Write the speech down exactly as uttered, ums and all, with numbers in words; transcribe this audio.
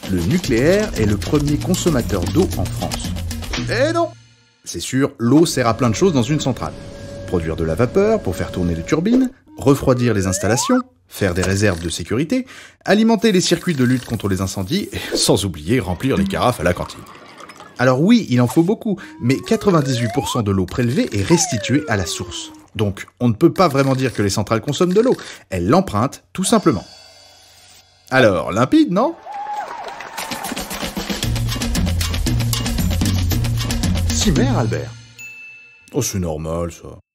le nucléaire est le premier consommateur d'eau en France. Eh non! C'est sûr, l'eau sert à plein de choses dans une centrale. Produire de la vapeur pour faire tourner les turbines, refroidir les installations, faire des réserves de sécurité, alimenter les circuits de lutte contre les incendies, et sans oublier remplir les carafes à la cantine. Alors oui, il en faut beaucoup, mais quatre-vingt-dix-huit pour cent de l'eau prélevée est restituée à la source. Donc on ne peut pas vraiment dire que les centrales consomment de l'eau, elles l'empruntent tout simplement. Alors, limpide, non ? Cimer, Albert. Oh, c'est normal, ça.